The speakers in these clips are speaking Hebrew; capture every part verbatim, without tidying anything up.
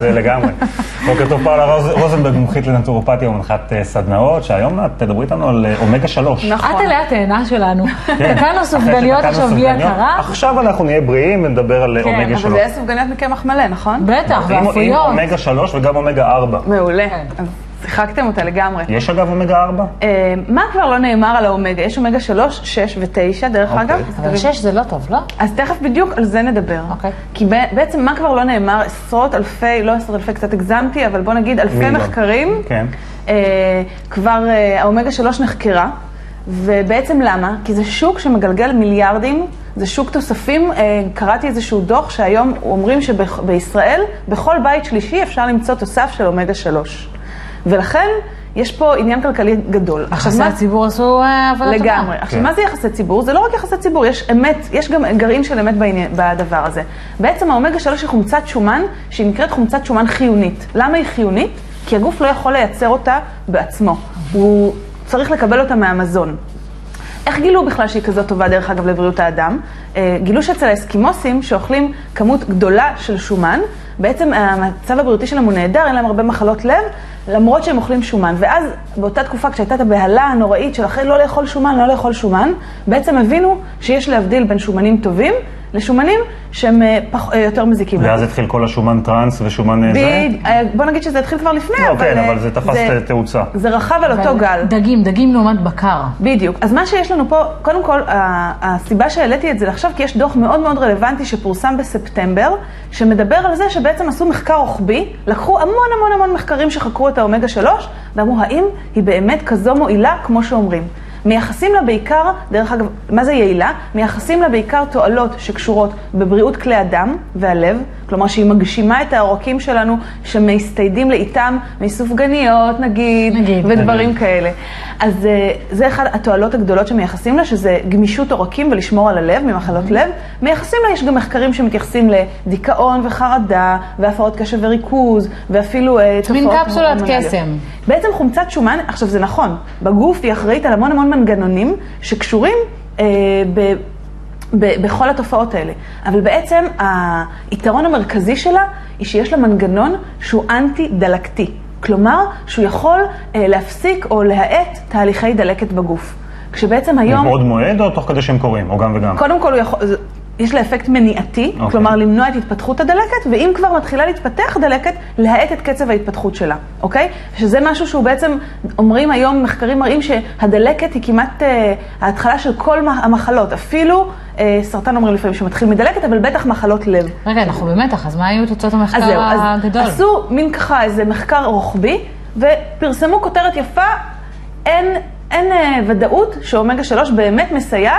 זה לגמרי. בוקר טוב, פאולה רוזנברג, מומחית לנטורופתיה ומנחת סדנאות, שהיום את תדברי איתנו על אומגה שלוש. את עליה התאנה שלנו. תקענו סופגניות עכשיו בלי הכרה. עכשיו אנחנו נהיה בריאים ונדבר על אומגה שלוש. אבל זה יהיה סופגניות מקמח מלא, נכון? בטח, ואפויות. עם אומגה שלוש וגם אומגה ארבע. מעולה. שיחקתם אותה לגמרי. יש אגב אומגה ארבע? מה כבר לא נאמר על האומגה? יש אומגה שלוש, שש ותשע, דרך אגב. אבל שש זה לא טוב, לא? אז תכף בדיוק על זה נדבר. כי בעצם מה כבר לא נאמר? עשרות אלפי, לא עשרות אלפי, קצת הגזמתי, אבל בוא נגיד אלפי מחקרים. כבר האומגה שלוש נחקרה. ובעצם למה? כי זה שוק שמגלגל מיליארדים, זה שוק תוספים. קראתי איזשהו דוח שהיום אומרים שבישראל, בכל בית שלישי אפשר למצוא תוסף של אומגה שלוש. ולכן יש פה עניין כלכלי גדול. יחסי הציבור עשו עבודה טובה. לגמרי. עכשיו, מה זה יחסי ציבור? זה לא רק יחסי ציבור, יש אמת, יש גם גרעין של אמת בדבר הזה. בעצם האומגה שלוש היא חומצת שומן, שהיא נקראת חומצת שומן חיונית. למה היא חיונית? כי הגוף לא יכול לייצר אותה בעצמו. הוא צריך לקבל אותה מהמזון. איך גילו בכלל שהיא כזאת טובה, דרך אגב, לבריאות האדם? גילו שאצל האסקימוסים שאוכלים כמות גדולה של שומן, בעצם המצב הבריאותי שלהם הוא נהדר, אין להם הרבה מחלות לב, למרות שהם אוכלים שומן. ואז באותה תקופה, כשהייתה את הבהלה הנוראית של אחרי לא לאכול שומן, לא לאכול שומן, בעצם הבינו שיש להבדיל בין שומנים טובים לשומנים שהם פח, יותר מזיקים. ואז התחיל כל השומן טרנס ושומן ב... זה? בוא נגיד שזה התחיל כבר לפני, לא, אבל... כן, אבל זה תפס זה, תאוצה. זה רחב על אותו גל. דגים, דגים לעומת בקר. בדיוק. אז מה שיש לנו פה, קודם כל, הסיבה שהעליתי את זה לחשוב, כי יש דוח מאוד מאוד רלוונטי שפורסם בספטמבר, שמדבר על זה שבעצם עשו מחקר רוחבי, לקחו המון המון המון מחקרים שחקרו את האומגה שלוש, ואמרו, האם היא באמת כזו מועילה כמו שאומרים. מייחסים לה בעיקר, דרך אגב, מה זה יעילה? מייחסים לה בעיקר תועלות שקשורות בבריאות כלי הדם והלב, כלומר שהיא מגשימה את העורקים שלנו שמסתיידים לאיתם מסופגניות, נגיד, נגיד ודברים נגיד. כאלה. אז זה אחד התועלות הגדולות שמייחסים לה, שזה גמישות עורקים ולשמור על הלב, ממחלות לב. מייחסים לה, יש גם מחקרים שמתייחסים לדיכאון וחרדה, והפרעות קשב וריכוז, ואפילו מין קפסולת קסם. בעצם חומצת שומן, עכשיו זה נכון, בגוף היא אחראית על המון המון מנגנונים שקשורים אה, ב, ב, בכל התופעות האלה. אבל בעצם היתרון המרכזי שלה היא שיש לה מנגנון שהוא אנטי-דלקתי. כלומר, שהוא יכול אה, להפסיק או להאט תהליכי דלקת בגוף. כשבעצם היום... מבעוד מועד או תוך כדי שהם קוראים, או גם וגם? קודם כל הוא יכול... יש לה אפקט מניעתי, okay. כלומר למנוע את התפתחות הדלקת, ואם כבר מתחילה להתפתח דלקת, להאט את קצב ההתפתחות שלה, אוקיי? שזה משהו שהוא בעצם, אומרים היום, מחקרים מראים שהדלקת היא כמעט uh, ההתחלה של כל המחלות, אפילו uh, סרטן אומרים לפעמים שמתחיל מדלקת, אבל בטח מחלות לב. רגע, אנחנו במתח, אז מה היו תוצאות המחקר אז זהו, הגדול? אז עשו מין ככה איזה מחקר רוחבי, ופרסמו כותרת יפה, אין, אין uh, ודאות שאומגה שלוש באמת מסייעת,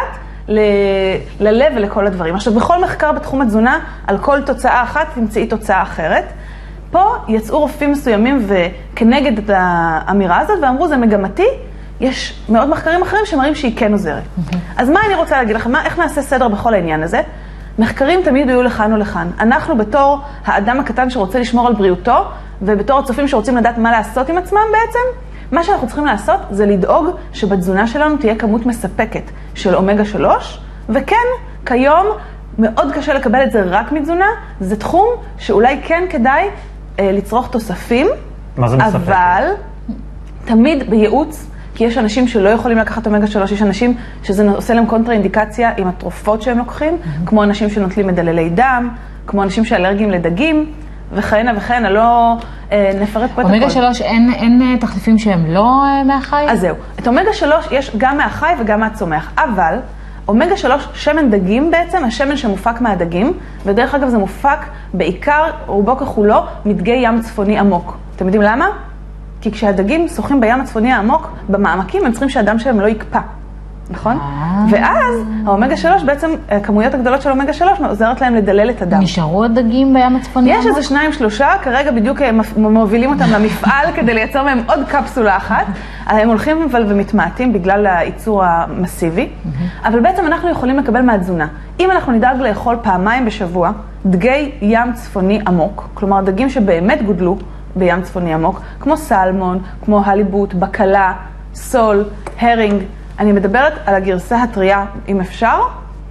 ללב ולכל הדברים. עכשיו, בכל מחקר בתחום התזונה, על כל תוצאה אחת תמצאי תוצאה אחרת. פה יצאו רופאים מסוימים וכנגד את האמירה הזאת, ואמרו, זה מגמתי, יש מאוד מחקרים אחרים שמראים שהיא כן עוזרת. Okay. אז מה אני רוצה להגיד לכם? מה, איך נעשה סדר בכל העניין הזה? מחקרים תמיד יהיו לכאן ולכאן. אנחנו בתור האדם הקטן שרוצה לשמור על בריאותו, ובתור הצופים שרוצים לדעת מה לעשות עם עצמם בעצם, מה שאנחנו צריכים לעשות זה לדאוג שבתזונה שלנו תהיה כמות מספקת של אומגה שלוש, וכן, כיום מאוד קשה לקבל את זה רק מתזונה, זה תחום שאולי כן כדאי אה, לצרוך תוספים, מה זה מספק? אבל תמיד בייעוץ, כי יש אנשים שלא יכולים לקחת אומגה שלוש, יש אנשים שזה עושה להם קונטרה-אינדיקציה עם התרופות שהם לוקחים, mm-hmm. כמו אנשים שנוטלים מדללי דם, כמו אנשים שאלרגיים לדגים, וכהנה וכהנה, לא אה, נפרט פה את הכל. אומגה שלוש אין, אין תחליפים שהם לא אה, מהחי? אז זהו. את אומגה שלוש יש גם מהחי וגם מהצומח, אבל אומגה שלוש, שמן דגים בעצם, השמן שמופק מהדגים, ודרך אגב זה מופק בעיקר, רובו ככולו, מדגי ים צפוני עמוק. אתם יודעים למה? כי כשהדגים שוחים בים הצפוני העמוק, במעמקים הם צריכים שהדם שלהם לא יקפא. נכון? ואז האומגה שלוש, בעצם הכמויות הגדולות של אומגה שלוש עוזרת להם לדלל את הדם. נשארו הדגים בים הצפוני? יש איזה שניים שלושה, כרגע בדיוק מובילים אותם למפעל כדי לייצר מהם עוד קפסולה אחת. הם הולכים אבל ומתמעטים בגלל הייצור המסיבי, אבל בעצם אנחנו יכולים לקבל מהתזונה. אם אנחנו נדאג לאכול פעמיים בשבוע, דגי ים צפוני עמוק, כלומר דגים שבאמת גודלו בים צפוני עמוק, כמו סלמון, כמו הליבוט, בקלה, סול, הרינג, אני מדברת על הגרסה הטריה, אם אפשר,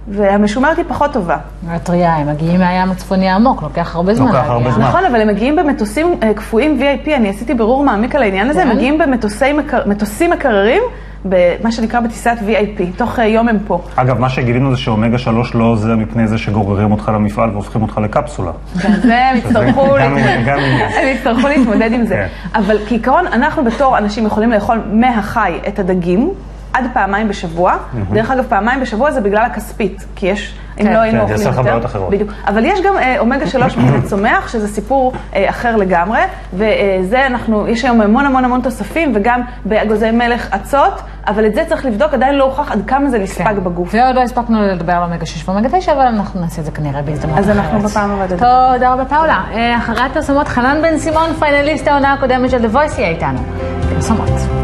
והמשומרת היא פחות טובה. הטריה, הם מגיעים מהים הצפוני העמוק, לוקח הרבה זמן לוקח הרבה זמן. נכון, אבל הם מגיעים במטוסים קפואים וי איי פי, אני עשיתי בירור מעמיק על העניין הזה, הם מגיעים במטוסים מקררים, במה שנקרא בטיסת וי איי פי, תוך יום הם פה. אגב, מה שגילינו זה שאומגה שלוש לא עוזר מפני זה שגוררים אותך למפעל והופכים אותך לקפסולה. זה הם יצטרכו להתמודד עם זה. אבל כעיקרון, אנחנו בתור אנשים יכולים לאכול מהחי את הדגים, עד פעמיים בשבוע. דרך אגב, פעמיים בשבוע זה בגלל הכספית, כי יש, אם לא היינו אוכלים יותר. בדיוק. אבל יש גם אומגה שלוש מן הצומח, שזה סיפור אחר לגמרי, וזה אנחנו, יש היום המון המון המון תוספים, וגם באגוזי מלך עצות, אבל את זה צריך לבדוק, עדיין לא הוכח עד כמה זה נספק בגוף. ועוד לא הספקנו לדבר על אומגה שש ואומגה תשע, אבל אנחנו נעשה את זה כנראה בהזדמנות אחרת. אז אנחנו בפעם הבאה. תודה רבה, פאולה. אחרי הפרסומות, חנן בן סימון, פיינליסט העונה הקודמת של The Voice, יהיה איתנו. פרסומות.